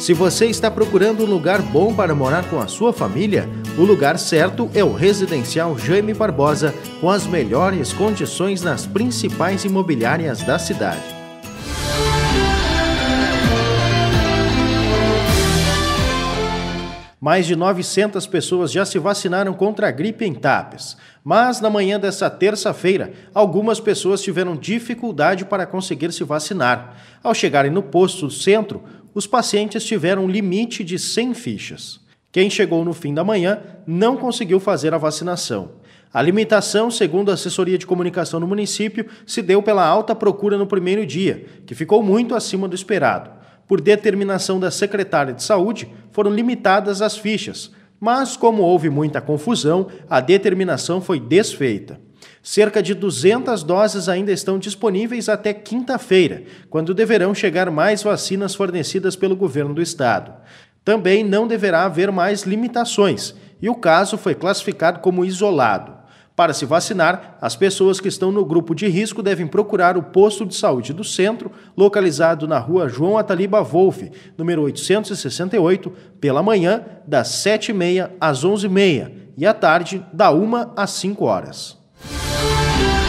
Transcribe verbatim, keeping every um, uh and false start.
Se você está procurando um lugar bom para morar com a sua família, o lugar certo é o Residencial Jaime Barbosa, com as melhores condições nas principais imobiliárias da cidade. Mais de novecentas pessoas já se vacinaram contra a gripe em Tapes, mas na manhã desta terça-feira, algumas pessoas tiveram dificuldade para conseguir se vacinar. Ao chegarem no posto do centro, os pacientes tiveram um limite de cem fichas. Quem chegou no fim da manhã não conseguiu fazer a vacinação. A limitação, segundo a assessoria de comunicação no município, se deu pela alta procura no primeiro dia, que ficou muito acima do esperado. Por determinação da secretária de Saúde, foram limitadas as fichas, mas como houve muita confusão, a determinação foi desfeita. Cerca de duzentas doses ainda estão disponíveis até quinta-feira, quando deverão chegar mais vacinas fornecidas pelo governo do estado. Também não deverá haver mais limitações, e o caso foi classificado como isolado. Para se vacinar, as pessoas que estão no grupo de risco devem procurar o posto de saúde do centro, localizado na rua João Ataliba Wolff, número oitocentos e sessenta e oito, pela manhã, das sete e meia às onze e meia, e à tarde, da uma às cinco horas.